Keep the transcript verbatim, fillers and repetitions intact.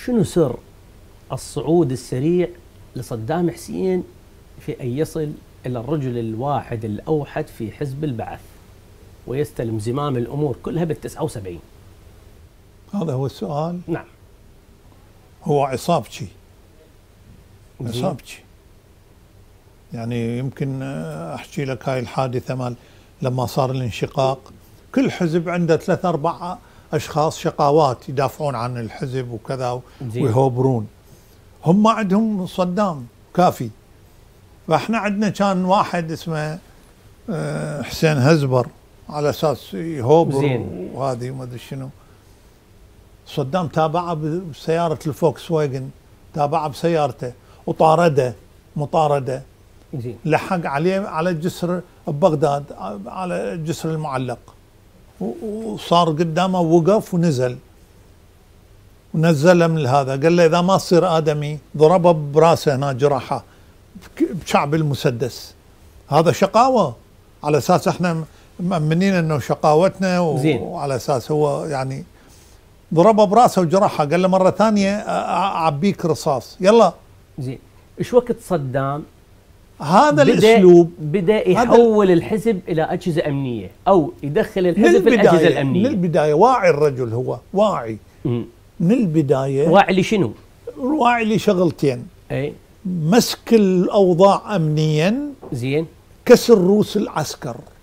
شنو سر الصعود السريع لصدام حسين في أن يصل إلى الرجل الواحد الأوحد في حزب البعث ويستلم زمام الأمور كلها بالتسعة وسبعين؟ هذا هو السؤال. نعم. هو عصابتي عصابتي يعني يمكن أحكي لك هاي الحادثة مال لما صار الانشقاق، كل حزب عنده ثلاث أربع أشخاص شقاوات يدافعون عن الحزب وكذا ويهوبرون. هم عندهم صدام كافي، فاحنا عندنا كان واحد اسمه حسين هزبر على اساس يهوبر وهذه ما ادري شنو. صدام تابعه بسياره الفوكس واجن، تابعه بسيارته وطارده مطارده. زين. لحق عليه على الجسر ببغداد، على الجسر المعلق، وصار قدامه وقف ونزل ونزله من هذا. قال له اذا ما تصير ادمي، ضربه براسه هنا جراحه بشعب المسدس. هذا شقاوه، على اساس احنا مأمنين انه شقاوتنا، وعلى اساس هو يعني ضربه براسه وجرحها. قال له مره ثانيه اعبيك رصاص يلا. زين. ايش وقت صدام هذا بدأ الاسلوب بدا يحول الحزب الى اجهزه امنيه، او يدخل الحزب في الاجهزه الامنيه؟ من البدايه واعي الرجل، هو واعي م. من البدايه. واعي لشنو؟ واعي لشغلتين. اي مسك الاوضاع امنيا. زين. كسر روس العسكر.